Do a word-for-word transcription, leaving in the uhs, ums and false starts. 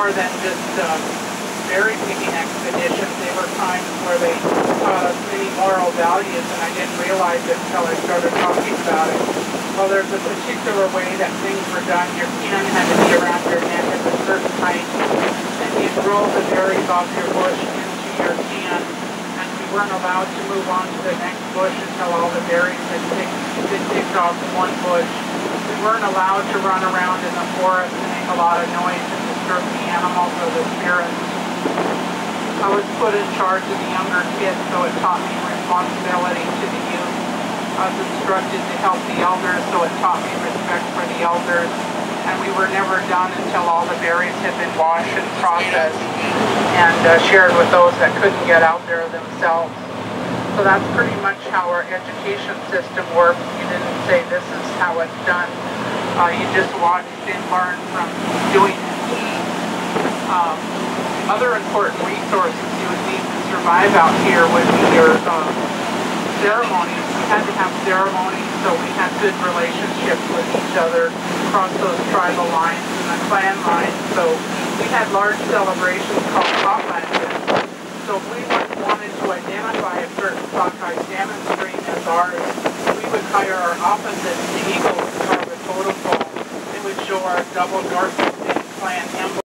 more than just um, berry picking expeditions. They were times where they taught us many moral values, and I didn't realize it until I started talking about it. Well, there's a particular way that things were done. Your can had to be around your neck at a certain height, and you'd roll the berries off your bush into your can, and we weren't allowed to move on to the next bush until all the berries had picked, been picked off one bush. We weren't allowed to run around in the forest and make a lot of noise and disturb the animals or the spirits. I was put in charge of the younger kids, so it taught me responsibility to the youth. I was instructed to help the elders, so it taught me respect for the elders. And we were never done until all the berries had been washed and processed and uh, shared with those that couldn't get out there themselves. So that's pretty much how our education system worked. You didn't say this is how it's done. Uh, you just watched and learned from doing it. Um, other important resources you would need to survive out here would be your um, ceremonies. We had to have ceremonies, so we had good relationships with each other across those tribal lines and the clan lines. So we had large celebrations called potlatches. So if we wanted to identify a certain sockeye salmon stream as ours, we would hire our opposites, the eagles, to carve a totem pole. It would show our double Dorset clan emblem.